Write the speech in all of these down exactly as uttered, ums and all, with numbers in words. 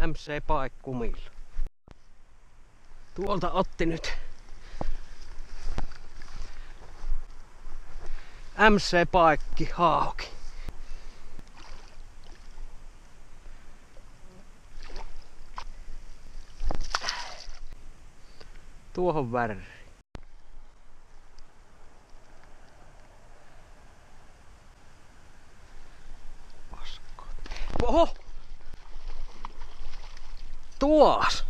M C Paikkumilla. Tuolta otti nyt M C Paikki hauki. Tuohon väriin. Oho! Tuos!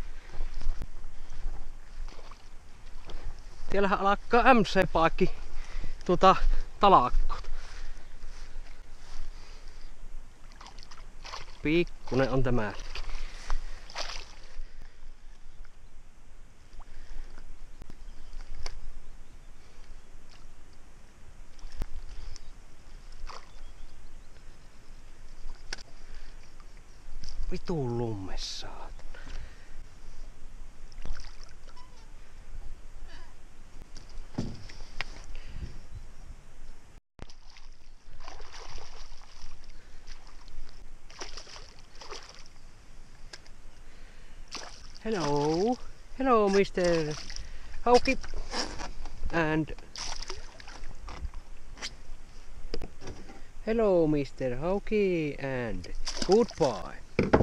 Siellähän alkaa M C Paikki tuota talakkot. Pikkunen on tämäkin. Vitun lummessaat. Hello, hello, Mister Hauki, and hello, Mister Hauki, and goodbye.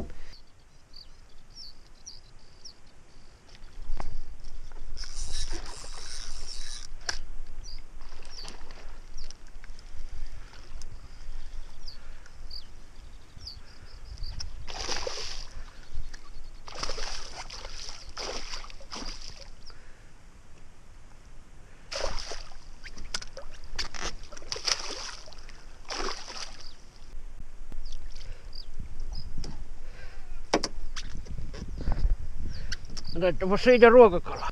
Otetaanpa siitä ruokakalaa.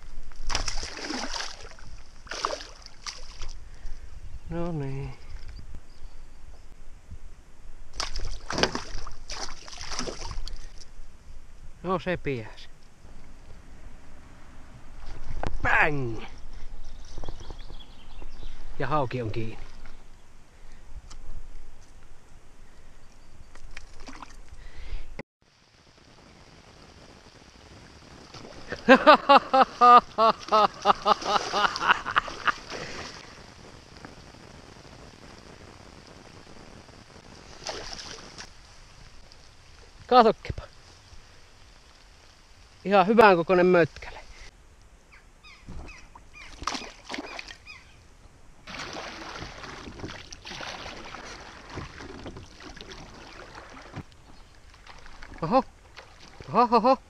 No niin. No se piäs. Bang! Ja hauki on kiinni. Katokkepa. Ihan hyvän kokoinen mötkäle. Oho. Oho, oho.